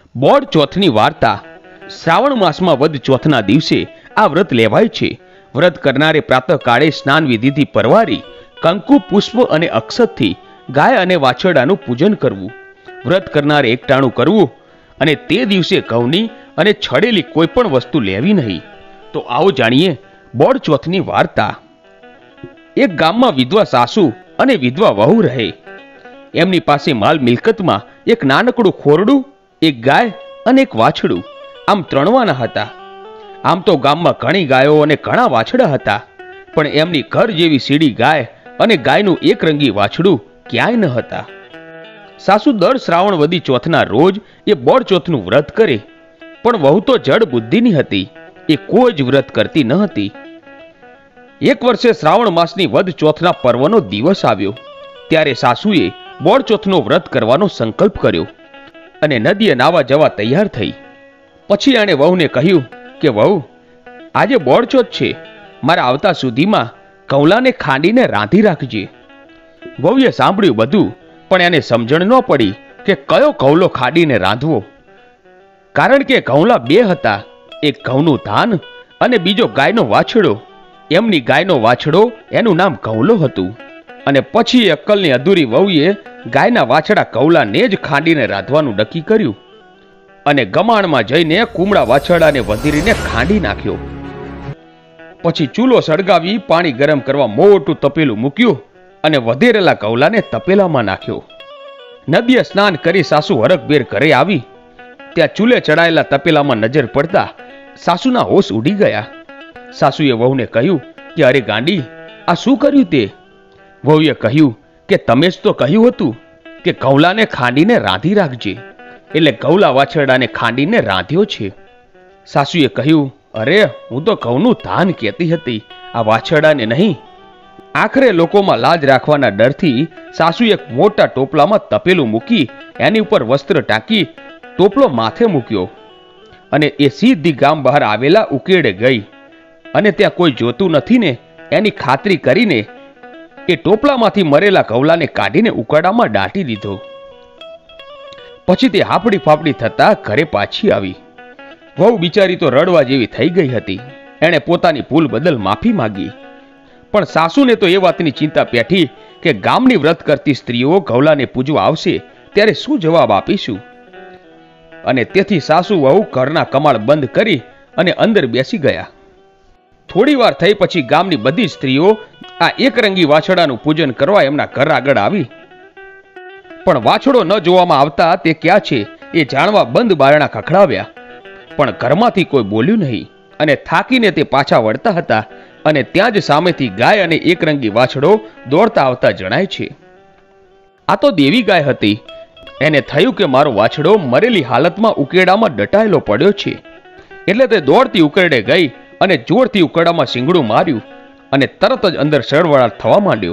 બોળ ચોથની વાર્તા। શ્રાવણ માસમાં વદ ચોથના દિવસે આ વ્રત લેવાય છે। વ્રત કરનારે પ્રાતઃકાળે સ્નાન વિધિથી પરવારી કંકુ પુષ્પ અને અક્ષતથી ગાય અને વાછરડાનું પૂજન કરવું। વ્રત કરનારે એકટાણું કરવું અને તે દિવસે ઘઉંની અને છડેલી કોઈ પણ વસ્તુ લેવી નહીં। તો આવો જાણીએ બોળ ચોથની વાર્તા। એક ગામમાં વિધવા સાસુ અને વિધવા વહુ રહે। એમની પાસે માલ મિલકતમાં એક નાનકડું ખોરડું, એક ગાય અને એક વાછડું, આમ ત્રણવાના હતા। આમ તો ગામમાં ઘણી ગાયો અને ઘણા વાછડા હતા, પણ એમની ઘર જેવી સીડી ગાય અને ગાયનું એક રંગી વાછડું ક્યાંય ન હતા। સાસુ દર શ્રાવણ વદી ચોથના રોજ એ બોળ ચોથનું વ્રત કરે, પણ વહુ તો જડ બુદ્ધિની હતી, એ કોઈ જ વ્રત કરતી ન હતી। એક વર્ષે શ્રાવણ માસની વદ ચોથના પર્વનો દિવસ આવ્યો, ત્યારે સાસુએ બોળ ચોથનો વ્રત કરવાનો સંકલ્પ કર્યો અને નદીએ નાવા જવા તૈયાર થઈ। પછી એણે વહુને કહ્યું કે વહુ, આજે બોળ ચોથ છે, મારા આવતા સુધીમાં કૌલાને ખાંડીને રાંધી રાખજે। વહુએ સાંભળ્યું બધું, પણ એને સમજણ ન પડી કે કયો કૌલો ખાડીને રાંધવો, કારણ કે કૌલા બે હતા, એક ઘઉંનું ધાન અને બીજો ગાયનો વાછડો। એમની ગાયનો વાછડો એનું નામ કૌલો હતું, અને પછી અક્કલની અધૂરી વહુએ ગાયના વાછડા કૌલાને જ ખાંડીને રાંધવાનું નક્કી કર્યું અને ગમાણમાં જઈને કુમળા વાછરડાને વધીરીને ખાંડી નાખ્યો। પછી ચૂલો સળગાવી પાણી ગરમ કરવા મોટું તપેલું મૂક્યું અને વધેરેલા કૌલાને તપેલામાં નાખ્યો। નદીએ સ્નાન કરી સાસુ હરખભેર ઘરે આવી, ત્યાં ચૂલે ચડાયેલા તપેલામાં નજર પડતા સાસુના હોશ ઉડી ગયા। સાસુએ વહુને કહ્યું કે અરે ગાંડી, આ શું કર્યું તે? વહુએ કહ્યું કે તમે જ તો કહ્યું હતું કે કૌલાને ખાંડીને રાંધી રાખજે, એટલે કૌલા વાછરડાને ખાંડીને રાંધ્યો છે। સાસુએ કહ્યું, અરે હું તો ઘઉંનું ધાન કહેતી હતી, આ વાછરડાને નહીં। આખરે લોકોમાં લાજ રાખવાના ડરથી સાસુએ એક મોટા ટોપલામાં તપેલું મૂકી એની ઉપર વસ્ત્ર ટાંકી ટોપલો માથે મૂક્યો અને એ સીધી ગામ બહાર આવેલા ઉકેડે ગઈ અને ત્યાં કોઈ જોતું નથી ને એની ખાતરી કરીને એ ટોપલામાંથી મરેલા કૌલાને કાઢીને ઉકાળામાં દાટી દીધો। પછી તે હાફડી ફાફડી થતા ઘરે પાછી આવી। વહુ બિચારી તો રડવા જેવી થઈ ગઈ હતી। એણે પોતાની ભૂલ બદલ માફી માંગી, પણ સાસુને તો એ વાતની ચિંતા પેઠી કે ગામની વ્રત કરતી સ્ત્રીઓ કૌલાને પૂજવા આવશે ત્યારે શું જવાબ આપીશું, અને તેથી સાસુ વહુ ઘરના કમાળ બંધ કરી અને અંદર બેસી ગયા। થોડી વાર થઈ પછી ગામની બધી સ્ત્રીઓ આ એકરંગી વાછડાનું પૂજન કરવા એમના ઘર આગળ આવી, પણ વાછડો ન જોવામાં આવતા તે ક્યાં છે એ જાણવા બંધ બારણા ખખડાવ્યા, પણ ઘરમાંથી કોઈ બોલ્યું નહીં અને થાકીને તે પાછા વળતા હતા અને ત્યાં જ સામેથી ગાય અને એકરંગી વાછડો દોડતા આવતા જણાય છે। આ તો દેવી ગાય હતી। એને થયું કે મારો વાછડો મરેલી હાલતમાં ઉકેડામાં દટાયેલો પડ્યો છે, એટલે તે દોડતી ઉકેડે ગઈ અને જોરથી ઉકેડામાં શીંગડું માર્યું અને તરત જ અંદર સળવળાટ થવા માંડ્યો।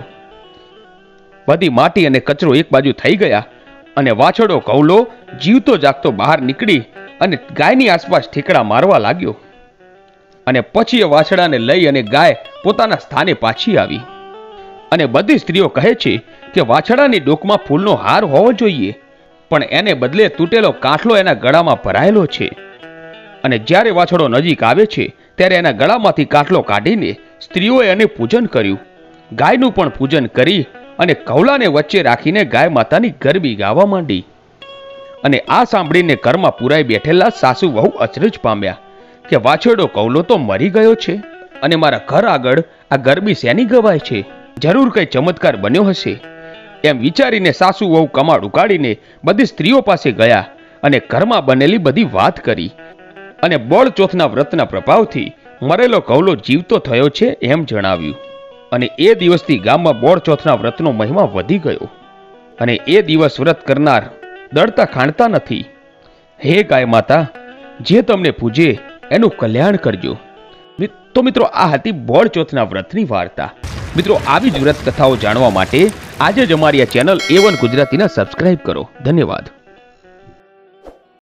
બધી માટી અને કચરો એક બાજુ થઈ ગયા અને વાછડો કૌલો જીવતો જાગતો બહાર નીકળી અને ગાયની આસપાસ ઠેકડા મારવા લાગ્યો, અને પછી એ વાછડાને લઈ અને ગાય પોતાના સ્થાને પાછી આવી। અને બધી સ્ત્રીઓ કહે છે કે વાછડાની ડોકમાં ફૂલનો હાર હોવો જોઈએ, પણ એને બદલે તૂટેલો કાંઠલો એના ગળામાં ભરાયેલો છે, અને જ્યારે વાછડો નજીક આવે છે ત્યારે એના ગળામાંથી કાંઠલો કાઢીને સ્ત્રીઓએ એને પૂજન કર્યું, ગાયનું પણ પૂજન કરી અને કૌલાને વચ્ચે રાખીને ગાય માતાની ગરબી ગાવા માંડી। અને આ સાંભળીને ઘરમાં પુરાઈ બેઠેલા સાસુ વહુ અચરજ પામ્યા કે વાછરડો કૌલો તો મરી ગયો છે અને મારા ઘર આગળ આ ગરબી શેની ગવાય છે, જરૂર કઈ ચમત્કાર બન્યો હશે। એમ વિચારીને સાસુ વહુ કમાડ ઉકાળીને બધી સ્ત્રીઓ પાસે ગયા અને ઘરમાં બનેલી બધી વાત કરી અને બોળ ચોથના વ્રતના પ્રભાવથી મરેલો કૌલો જીવતો થયો છે એમ જણાવ્યું। અને એ દિવસથી ગામમાં બોળ ચોથના વ્રતનો મહિમા વધી ગયો અને એ દિવસ વ્રત કરનાર દળતા ખાંડતા નથી। હે ગાય માતા, જે તમને પૂજે એનું કલ્યાણ કરજો। તો મિત્રો, આ હતી બોળ ચોથના વ્રતની વાર્તા। મિત્રો, આવી જ વ્રત કથાઓ જાણવા માટે આજે જ અમારી આ ચેનલ A1 ગુજરાતીના સબસ્ક્રાઇબ કરો। ધન્યવાદ।